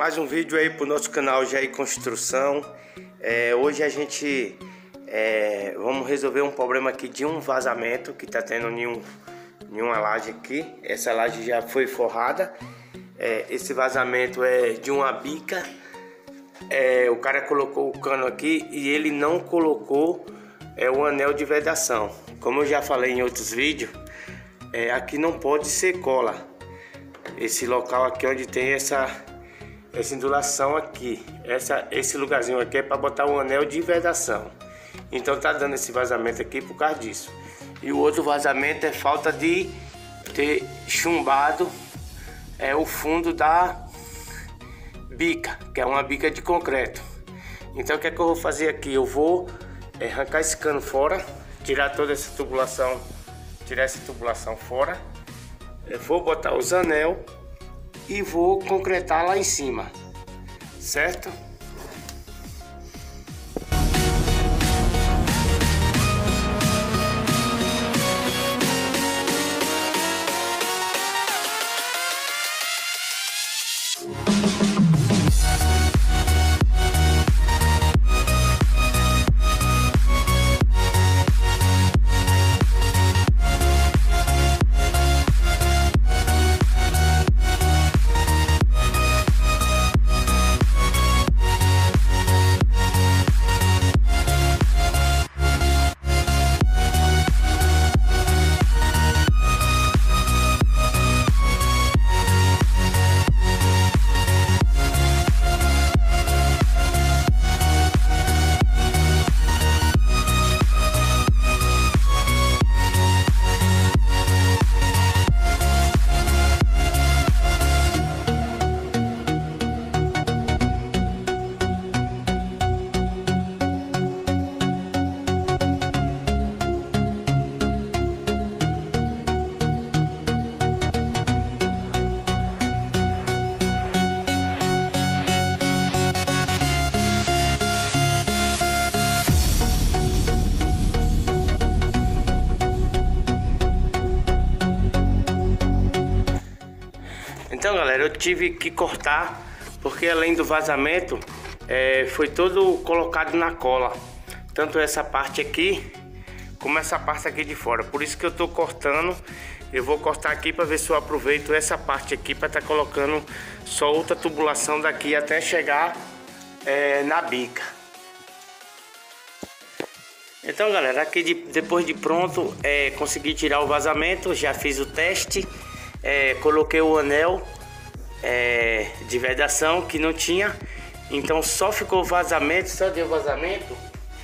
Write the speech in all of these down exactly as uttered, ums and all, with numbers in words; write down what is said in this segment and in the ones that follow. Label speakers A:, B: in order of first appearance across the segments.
A: Mais um vídeo aí pro nosso canal Jair Construção. É, hoje a gente é, vamos resolver um problema aqui de um vazamento que tá tendo em, um, em uma laje aqui. Essa laje já foi forrada. É, esse vazamento é de uma bica. É, o cara colocou o cano aqui e ele não colocou é, o anel de vedação. Como eu já falei em outros vídeos, é, aqui não pode ser cola. Esse local aqui onde tem essa essa ondulação aqui, essa, esse lugarzinho aqui é para botar o anel de vedação. Então tá dando esse vazamento aqui por causa disso. E o outro vazamento é falta de ter chumbado é, o fundo da bica, que é uma bica de concreto. Então o que é que eu vou fazer aqui? Eu vou é, arrancar esse cano fora, tirar toda essa tubulação, tirar essa tubulação fora. Eu vou botar os anel e vou concretar lá em cima, certo? Então galera, eu tive que cortar porque além do vazamento é, foi todo colocado na cola, tanto essa parte aqui como essa parte aqui de fora. Por isso que eu tô cortando. Eu vou cortar aqui para ver se eu aproveito essa parte aqui para estar tá colocando só outra tubulação daqui até chegar é, na bica. Então galera, aqui de, depois de pronto é, consegui tirar o vazamento, já fiz o teste. É, coloquei o anel é, de vedação que não tinha, então só ficou vazamento, só deu vazamento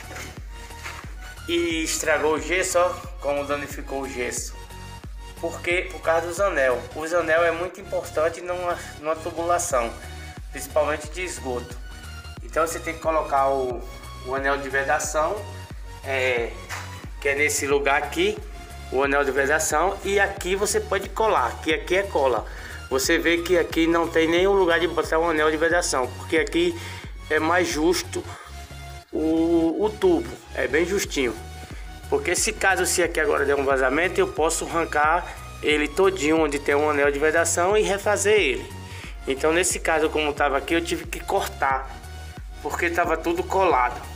A: e estragou o gesso, ó, como danificou o gesso. Por quê? Por causa dos anel. Os anel é muito importante numa, numa tubulação, principalmente de esgoto. Então você tem que colocar o, o anel de vedação, é, que é nesse lugar aqui. O anel de vedação, e aqui você pode colar, que aqui é cola. Você vê que aqui não tem nenhum lugar de botar um anel de vedação, porque aqui é mais justo o, o tubo, é bem justinho. Porque se caso se aqui agora der um vazamento, eu posso arrancar ele todinho onde tem um anel de vedação e refazer ele. Então nesse caso, como estava aqui, eu tive que cortar, porque estava tudo colado.